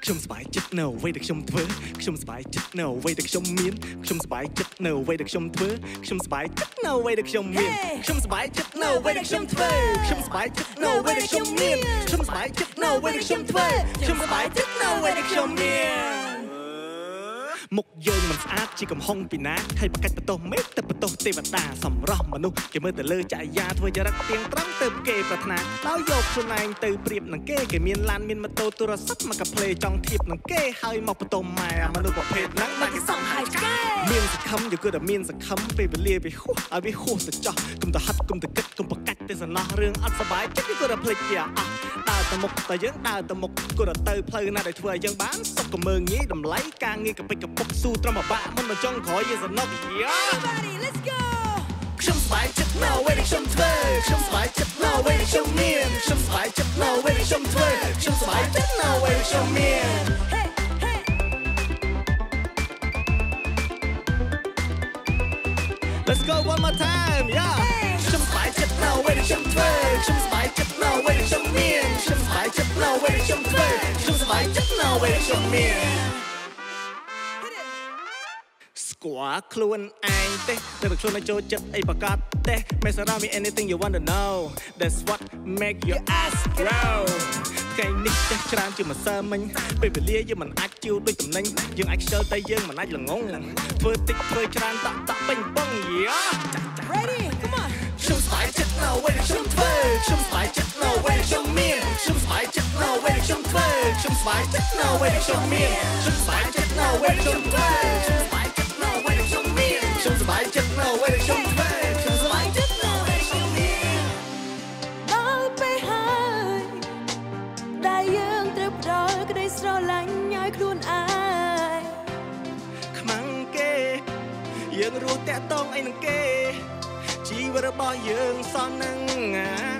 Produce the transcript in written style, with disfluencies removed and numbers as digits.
ខ្ញុំសប្បាយចិត្តនៅអ្វីដែលខ្ញុំធ្វើខ្ញុំសប្បាយចិត្តនៅអ្វីដែលខ្ញុំមានខ្ញុំសប្បាយចិត្តនៅអ្វីដែលខ្ញុំធ្វើខ្ញុំសប្បាយចិត្តនៅអ្វីដែលខ្ញុំមានខ្ញុំសប្បាយចិត្តនៅអ្វីដែលខ្ញុំធ្វើខ្ញុំសប្បាយចិត្តនៅអ្វីដែលខ្ញុំមានខ្ញុំសប្បាយចិត្តនៅអ្វីដែលខ្ញុំធ្វើខ្ញុំសប្បាយចិត្តនៅអ្វីដែលខ្ញុំមានមុខយើងមិនស្អាតជាកំហុងពីណាហើយបកាច់បន្ទោសមេឃទៅបន្ទោសទេវតាសម្រស់មនុស្សគេមើលទៅលើចរិយាធ្វើចរិតទៀងត្រង់ទៅគេប្រាថ្នាដោយយកខ្លួនឯងទៅប្រៀបនឹងគេមានឡានមានម៉ូតូទូរស័ព្ទមកកាផ្លេចង់ធៀបនឹងគេហើយមកបន្ទោសម៉ែមនុស្សប្រភេទហ្នឹងមកគេសំហើយឆ្កែមានសង្ឃឹមយកគឺតែមានសង្ឃឹមពេលវេលាវាហួសឲ្យវាហួសទៅចោះគុំទៅហិតគុំទៅគិតគុំបកាច់ទៅសំណោះរឿងអត់សុបាយចិត្តគឺតែភ្លេចវាអស់ដើរទៅមុខតែយើងដើរទៅមុខគឺទៅផ្លូវណាដែលធ្វើឲ្យយើងបានសុខក៏មើងងាយតម្លៃការងារកពិចកពុកស៊ូត្រឹមបាក់មិនមកចង់ក្រោយយើងសំណុកយ៉ា Everybody let's go ខ្ញុំសប្បាយចិត្តនៅអ្វីដែលខ្ញុំធ្វើខ្ញុំសប្បាយចិត្តនៅអ្វីដែលខ្ញុំមានខ្ញុំសប្បាយចិត្តនៅអ្វីដែលខ្ញុំធ្វើខ្ញុំសប្បាយចិត្តនៅអ្វីដែលខ្ញុំមាន Let's go one more time yeah ខ្ញុំសប្បាយចិត្តនៅអ្វីដែលខ្ញុំធ្វើខ្ញុំសប្បាយចិត្តនៅអ្វីដែលខ្ញុំមានខ្ញុំសប្បាយចិត្តនៅអ្វីដែលខ្ញុំធ្វើខ្ញុំសប្បាយចិត្តនៅអ្វីដែលខ្ញុំមានស្គាល់ខ្លួនឯងទេតែខ្លួនឯងចូលចិត្តអីប្រកាសទេ Mess around me anything you want to know That's what make your ass grow ថ្ងៃនេះចេះច្រើនជាម្សិលមិញពេលវេលាយើងមិនអាចជួដូចតំណែងយើងអាចខ្ជិលតែយើងមិនអាចល្ងងធ្វើតិចធ្វើច្រើនតាក់ពេញបងយ៉ា Ready come on ខ្ញុំសប្បាយចិត្តនៅអ្វីដែលខ្ញុំធ្វើខ្ញុំសប្បាយចិត្តនៅអ្វីដែលខ្ញុំមានខ្ញុំសប្បាយចិត្តនៅអ្វីដែលខ្ញុំធ្វើខ្ញុំសប្បាយចិត្តនៅអ្វីដែលខ្ញុំមានខ្ញុំសប្បាយចិត្តនៅអ្វីដែលខ្ញុំធ្វើខ្ញុំសប្បាយចិត្តនៅអ្វីដែលខ្ញុំមានខ្ញុំសប្បាយចិត្តនៅអ្វីដែលខ្ញុំធ្វើខ្ញុំសប្បាយចិត្តនៅអ្វីដែលខ្ញុំមានដល់ពេលហើយដែលយើងត្រូវផ្ដល់ក្តីស្រឡាញ់ឲ្យខ្លួនឯងខ្មាំងគេយើងរស់តាក់តងអីនឹងគេជីវិតរបស់យើងសោះនឹង